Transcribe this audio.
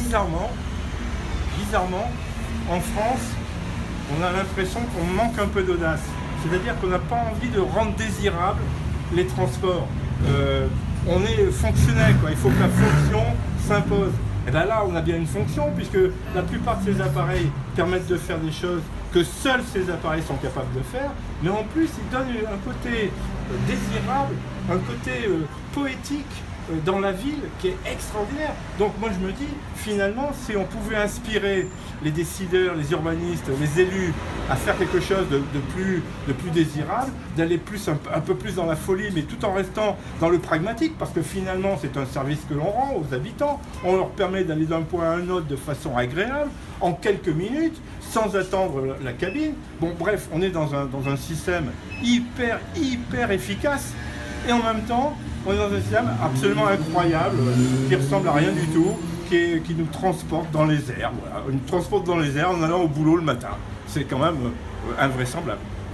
bizarrement, en France, on a l'impression qu'on manque un peu d'audace. C'est-à-dire qu'on n'a pas envie de rendre désirables les transports. On est fonctionnel, quoi. Il faut que la fonction s'impose. Et bien là, on a bien une fonction, puisque la plupart de ces appareils permettent de faire des choses que seuls ces appareils sont capables de faire, mais en plus, ils donnent un côté désirable, un côté poétique dans la ville qui est extraordinaire. Donc moi je me dis, finalement, si on pouvait inspirer les décideurs, les urbanistes, les élus à faire quelque chose de plus désirable, d'aller un peu plus dans la folie, mais tout en restant dans le pragmatique, parce que finalement c'est un service que l'on rend aux habitants, on leur permet d'aller d'un point à un autre de façon agréable, en quelques minutes, sans attendre la cabine. Bon bref, on est dans un système hyper efficace, et en même temps, on est dans un système absolument incroyable, qui ressemble à rien du tout, qui nous transporte dans les airs. Voilà. Il nous transporte dans les airs en allant au boulot le matin. C'est quand même invraisemblable.